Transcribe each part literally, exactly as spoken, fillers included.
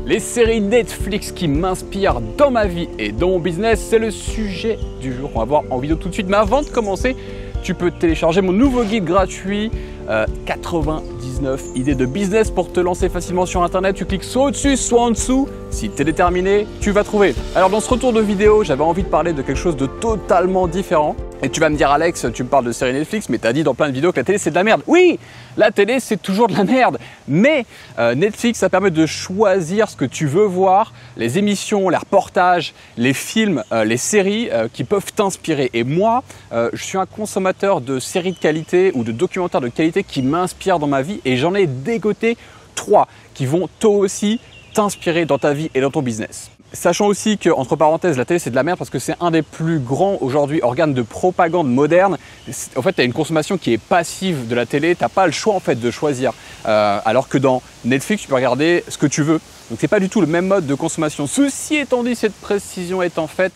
Les séries Netflix qui m'inspirent dans ma vie et dans mon business, c'est le sujet du jour qu'on va voir en vidéo tout de suite. Mais avant de commencer, tu peux télécharger mon nouveau guide gratuit, euh, quatre-vingt-dix-neuf idées de business pour te lancer facilement sur Internet. Tu cliques soit au-dessus, soit en dessous. Si tu es déterminé, tu vas trouver. Alors dans ce retour de vidéo, j'avais envie de parler de quelque chose de totalement différent. Et tu vas me dire, Alex, tu me parles de séries Netflix, mais tu as dit dans plein de vidéos que la télé c'est de la merde. Oui, la télé c'est toujours de la merde. Mais euh, Netflix, ça permet de choisir ce que tu veux voir, les émissions, les reportages, les films, euh, les séries euh, qui peuvent t'inspirer. Et moi, euh, je suis un consommateur de séries de qualité ou de documentaires de qualité qui m'inspirent dans ma vie. Et j'en ai dégoté trois qui vont toi aussi t'inspirer dans ta vie et dans ton business. Sachant aussi que, entre parenthèses, la télé c'est de la merde parce que c'est un des plus grands aujourd'hui organes de propagande moderne. En fait, tu as une consommation qui est passive de la télé, tu n'as pas le choix en fait de choisir. Euh, alors que dans Netflix, tu peux regarder ce que tu veux. Donc c'est pas du tout le même mode de consommation. Ceci étant dit, cette précision étant faite,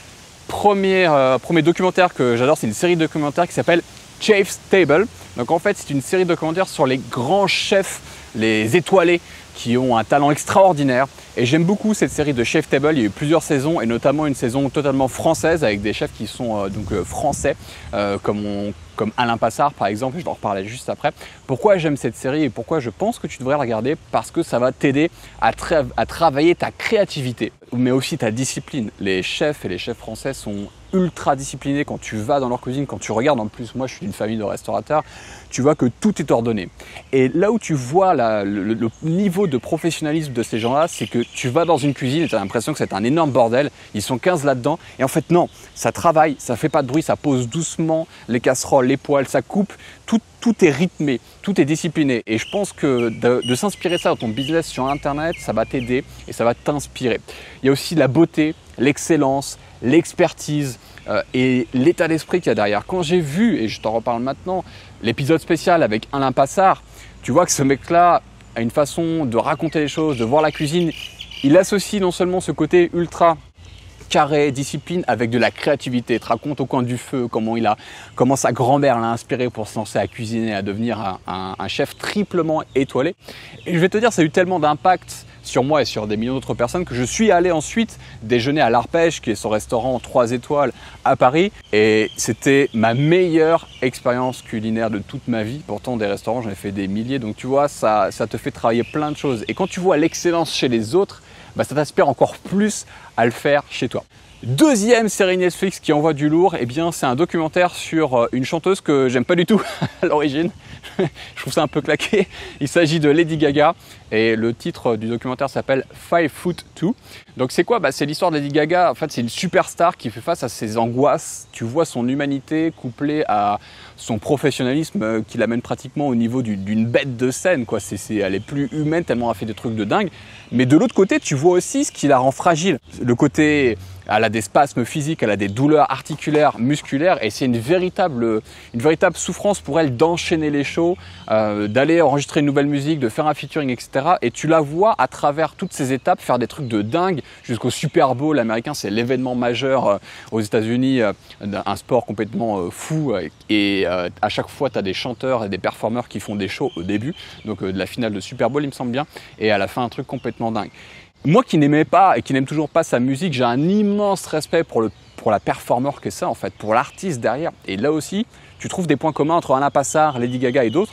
premier, euh, premier documentaire que j'adore, c'est une série de documentaires qui s'appelle Chef's Table. Donc en fait, c'est une série de documentaires sur les grands chefs, les étoilés, qui ont un talent extraordinaire. Et j'aime beaucoup cette série de Chef's Table. Il y a eu plusieurs saisons et notamment une saison totalement française avec des chefs qui sont euh, donc euh, français, euh, comme, on, comme Alain Passard par exemple. Je vais en reparler juste après. Pourquoi j'aime cette série et pourquoi je pense que tu devrais la regarder? Parce que ça va t'aider à, tra à travailler ta créativité, mais aussi ta discipline. Les chefs et les chefs français sont ultra disciplinés quand tu vas dans leur cuisine, quand tu regardes. En plus, moi je suis d'une famille de restaurateurs, tu vois que tout est ordonné. Et là où tu vois la, le, le niveau de professionnalisme de ces gens-là, c'est que tu vas dans une cuisine et tu as l'impression que c'est un énorme bordel, ils sont quinze là-dedans, et en fait non, ça travaille, ça fait pas de bruit, ça pose doucement les casseroles, les poêles, ça coupe, tout, tout est rythmé, tout est discipliné. Et je pense que de, de s'inspirer ça dans ton business sur Internet, ça va t'aider et ça va t'inspirer. Il y a aussi la beauté, l'excellence, l'expertise euh, et l'état d'esprit qu'il y a derrière. Quand j'ai vu, et je t'en reparle maintenant, l'épisode spécial avec Alain Passard, tu vois que ce mec-là a une façon de raconter les choses, de voir la cuisine. Il associe non seulement ce côté ultra carré, discipline, avec de la créativité. Il te raconte au coin du feu comment, il a, comment sa grand-mère l'a inspiré pour se lancer à cuisiner, à devenir un, un, un chef triplement étoilé. Et je vais te dire, ça a eu tellement d'impact sur moi et sur des millions d'autres personnes que je suis allé ensuite déjeuner à l'Arpège, qui est son restaurant trois étoiles à Paris. Et c'était ma meilleure expérience culinaire de toute ma vie. Pourtant, des restaurants, j'en ai fait des milliers. Donc tu vois, ça, ça te fait travailler plein de choses. Et quand tu vois l'excellence chez les autres, bah, ça t'inspire encore plus à le faire chez toi. Deuxième série Netflix qui envoie du lourd, eh bien, c'est un documentaire sur une chanteuse que j'aime pas du tout à l'origine. Je trouve ça un peu claqué. Il s'agit de Lady Gaga et le titre du documentaire s'appelle Five Foot Two. Donc c'est quoi? Bah, c'est l'histoire de Lady Gaga. En fait, c'est une superstar qui fait face à ses angoisses. Tu vois son humanité couplée à son professionnalisme qui l'amène pratiquement au niveau d'une bête de scène, quoi. C'est, c'est, elle est plus humaine tellement elle a fait des trucs de dingue. Mais de l'autre côté, tu vois aussi ce qui la rend fragile. Le côté... Elle a des spasmes physiques, elle a des douleurs articulaires, musculaires, et c'est une véritable, une véritable souffrance pour elle d'enchaîner les shows, euh, d'aller enregistrer une nouvelle musique, de faire un featuring, et cetera. Et tu la vois à travers toutes ces étapes faire des trucs de dingue jusqu'au Super Bowl américain. C'est l'événement majeur euh, aux États-Unis, euh, un sport complètement euh, fou. Et euh, à chaque fois, tu as des chanteurs et des performeurs qui font des shows au début, donc euh, de la finale de Super Bowl, il me semble bien, et à la fin, un truc complètement dingue. Moi qui n'aimais pas et qui n'aime toujours pas sa musique, j'ai un immense respect pour, le, pour la performeur que c'est en fait, pour l'artiste derrière. Et là aussi, tu trouves des points communs entre Alain Passard, Lady Gaga et d'autres.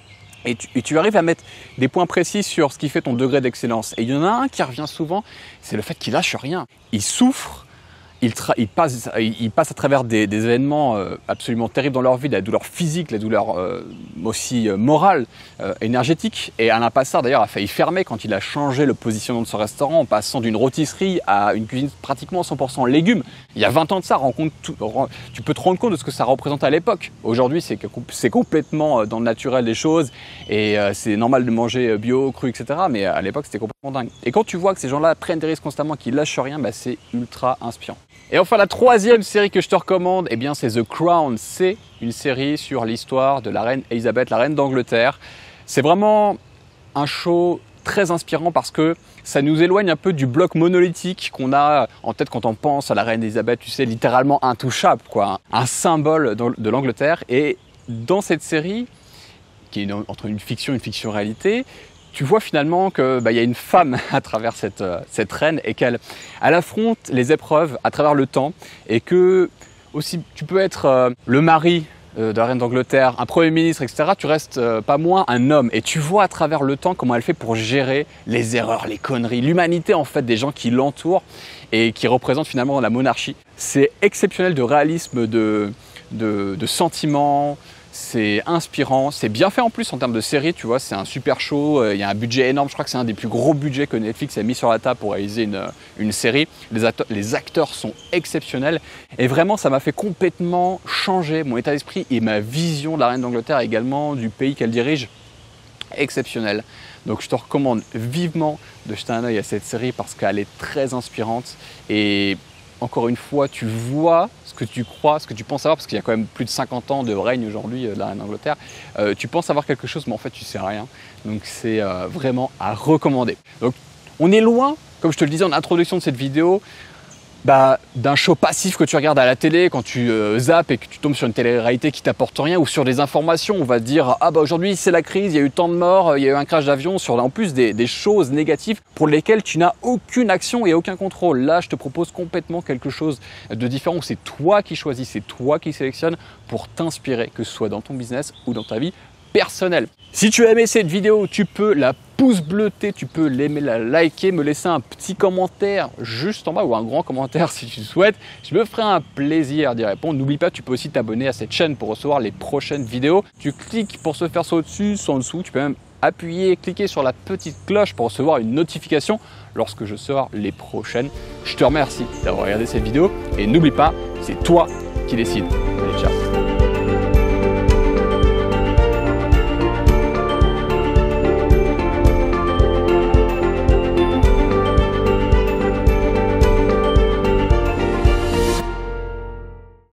Et tu, et tu arrives à mettre des points précis sur ce qui fait ton degré d'excellence. Et il y en a un qui revient souvent, c'est le fait qu'il lâche rien. Il souffre. Ils, ils, passent, ils passent à travers des, des événements euh, absolument terribles dans leur vie, la douleur physique, la douleur euh, aussi euh, morale, euh, énergétique. Et Alain Passard d'ailleurs a failli fermer quand il a changé le positionnement de son restaurant en passant d'une rôtisserie à une cuisine pratiquement cent pour cent légumes. Il y a vingt ans de ça, tout, tu peux te rendre compte de ce que ça représente à l'époque. Aujourd'hui, c'est complètement dans le naturel des choses et euh, c'est normal de manger bio, cru, et cetera. Mais à l'époque, c'était complètement dingue. Et quand tu vois que ces gens-là prennent des risques constamment, qu'ils lâchent rien, bah, c'est ultra inspirant. Et enfin, la troisième série que je te recommande, eh bien, c'est The Crown. C'est une série sur l'histoire de la reine Elisabeth, la reine d'Angleterre. C'est vraiment un show très inspirant parce que ça nous éloigne un peu du bloc monolithique qu'on a en tête quand on pense à la reine Elisabeth, tu sais, littéralement intouchable, quoi, un symbole de l'Angleterre. Et dans cette série, qui est entre une fiction et une fiction-réalité, tu vois finalement qu'il bah, y a une femme à travers cette, euh, cette reine et qu'elle elle affronte les épreuves à travers le temps et que aussi tu peux être euh, le mari de la reine d'Angleterre, un premier ministre, et cetera, tu restes euh, pas moins un homme. Et tu vois à travers le temps comment elle fait pour gérer les erreurs, les conneries, l'humanité en fait des gens qui l'entourent et qui représentent finalement la monarchie. C'est exceptionnel de réalisme, de, de, de sentiments, c'est inspirant, c'est bien fait en plus en termes de série, tu vois, c'est un super show, il y a un budget énorme, je crois que c'est un des plus gros budgets que Netflix a mis sur la table pour réaliser une, une série. Les acteurs, les acteurs sont exceptionnels et vraiment ça m'a fait complètement changer mon état d'esprit et ma vision de la reine d'Angleterre et également du pays qu'elle dirige. Exceptionnel. Donc je te recommande vivement de jeter un œil à cette série parce qu'elle est très inspirante et encore une fois, tu vois ce que tu crois, ce que tu penses savoir, parce qu'il y a quand même plus de cinquante ans de règne aujourd'hui de la reine d'Angleterre. Euh, tu penses savoir quelque chose, mais en fait, tu sais rien. Donc, c'est euh, vraiment à recommander. Donc, on est loin, comme je te le disais en introduction de cette vidéo, bah, d'un show passif que tu regardes à la télé quand tu euh, zappes et que tu tombes sur une télé-réalité qui t'apporte rien ou sur des informations. On va te dire ah bah aujourd'hui c'est la crise, il y a eu tant de morts, il y a eu un crash d'avion, sur en plus des, des choses négatives pour lesquelles tu n'as aucune action et aucun contrôle. Là je te propose complètement quelque chose de différent. C'est toi qui choisis, c'est toi qui sélectionnes pour t'inspirer, que ce soit dans ton business ou dans ta vie personnelle. Si tu as aimé cette vidéo, tu peux la pouce bleuter, tu peux l'aimer, la liker, me laisser un petit commentaire juste en bas ou un grand commentaire si tu souhaites. Je me ferai un plaisir d'y répondre. N'oublie pas, tu peux aussi t'abonner à cette chaîne pour recevoir les prochaines vidéos. Tu cliques pour se faire soit au-dessus, soit en dessous. Tu peux même appuyer, cliquer sur la petite cloche pour recevoir une notification lorsque je sors les prochaines. Je te remercie d'avoir regardé cette vidéo et n'oublie pas, c'est toi qui décides.